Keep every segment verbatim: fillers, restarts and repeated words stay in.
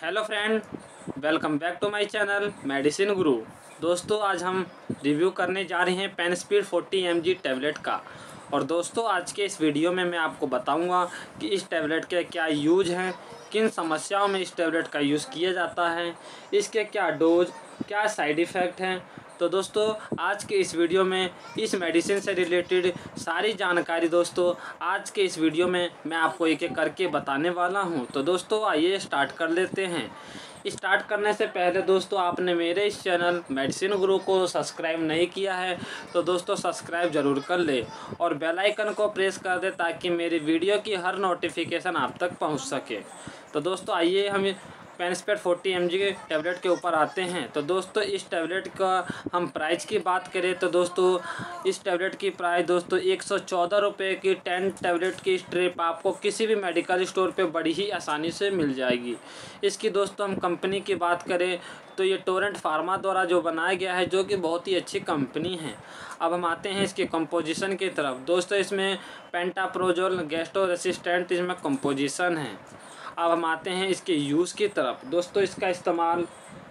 Hello friend, welcome back to my channel medicine guru. दोस्तों, आज हम रिव्यू करने जा रहे हैं pen speed forty M G tablet का। और दोस्तों, आज के इस वीडियो में मैं आपको बताऊंगा कि इस टैबलेट के क्या यूज हैं, किन समस्याओं में इस टैबलेट का यूज़ किया जाता है, इसके क्या डोज, क्या साइड इफ़ेक्ट हैं। तो दोस्तों, आज के इस वीडियो में इस मेडिसिन से रिलेटेड सारी जानकारी दोस्तों आज के इस वीडियो में मैं आपको एक एक करके बताने वाला हूं। तो दोस्तों, आइए स्टार्ट कर लेते हैं। स्टार्ट करने से पहले दोस्तों, आपने मेरे इस चैनल मेडिसिन गुरु को सब्सक्राइब नहीं किया है तो दोस्तों सब्सक्राइब ज़रूर कर ले और बेल आइकन को प्रेस कर दे ताकि मेरी वीडियो की हर नोटिफिकेशन आप तक पहुंच सके। तो दोस्तों, आइए हम pen speed forty M G के टैबलेट के ऊपर आते हैं। तो दोस्तों, इस टैबलेट का हम प्राइस की बात करें तो दोस्तों इस टैबलेट की प्राइस दोस्तों एक सौ चौदह रुपये की टेन टैबलेट की स्ट्रिप आपको किसी भी मेडिकल स्टोर पे बड़ी ही आसानी से मिल जाएगी। इसकी दोस्तों हम कंपनी की बात करें तो ये टोरेंट फार्मा द्वारा जो बनाया गया है, जो कि बहुत ही अच्छी कंपनी है। अब हम आते हैं इसके कंपोजिशन की तरफ। दोस्तों, इसमें पेंटाप्रोजोल गैस्ट्रो रेसिस्टेंट इसमें कंपोजिशन है। अब हम आते हैं इसके यूज़ की तरफ। दोस्तों, इसका इस्तेमाल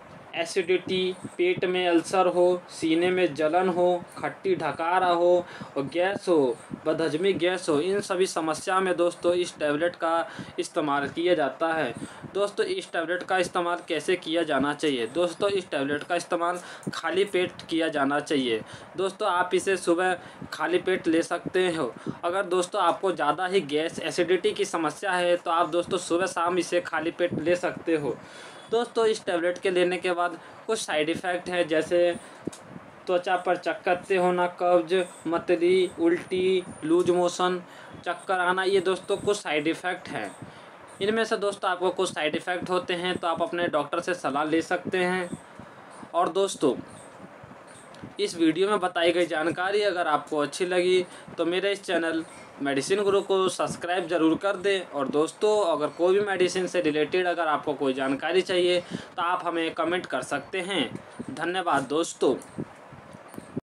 एसिडिटी, पेट में अल्सर हो, सीने में जलन हो, खट्टी ढकारा हो और गैस हो, बदहजमी गैस हो, इन सभी समस्या में दोस्तों इस टैबलेट का इस्तेमाल किया जाता है। दोस्तों, इस टैबलेट का इस्तेमाल कैसे किया जाना चाहिए? दोस्तों, इस टैबलेट का इस्तेमाल खाली पेट किया जाना चाहिए। दोस्तों, आप इसे सुबह खाली पेट ले सकते हो। अगर दोस्तों आपको ज़्यादा ही गैस एसिडिटी की समस्या है तो आप दोस्तों सुबह शाम इसे खाली पेट ले सकते हो। दोस्तों, इस टैबलेट के लेने के बाद कुछ साइड इफ़ेक्ट है, जैसे त्वचा पर चक्कते होना, कब्ज, मतली, उल्टी, लूज मोशन, चक्कर आना, ये दोस्तों कुछ साइड इफ़ेक्ट हैं। इनमें से दोस्तों आपको कुछ साइड इफ़ेक्ट होते हैं तो आप अपने डॉक्टर से सलाह ले सकते हैं। और दोस्तों, इस वीडियो में बताई गई जानकारी अगर आपको अच्छी लगी तो मेरे इस चैनल मेडिसिन गुरु को सब्सक्राइब ज़रूर कर दें। और दोस्तों, अगर कोई भी मेडिसिन से रिलेटेड अगर आपको कोई जानकारी चाहिए तो आप हमें कमेंट कर सकते हैं। धन्यवाद दोस्तों।